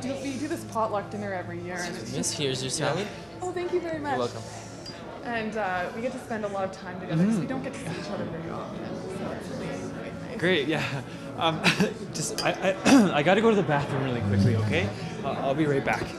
we do this potluck dinner every year, and it's Miss, here's your salad. oh, thank you very much. You're welcome. And we get to spend a lot of time together because we don't get to see each other very often. So it's really, really nice. Great, yeah. Just I got to go to the bathroom really quickly, okay? I'll be right back.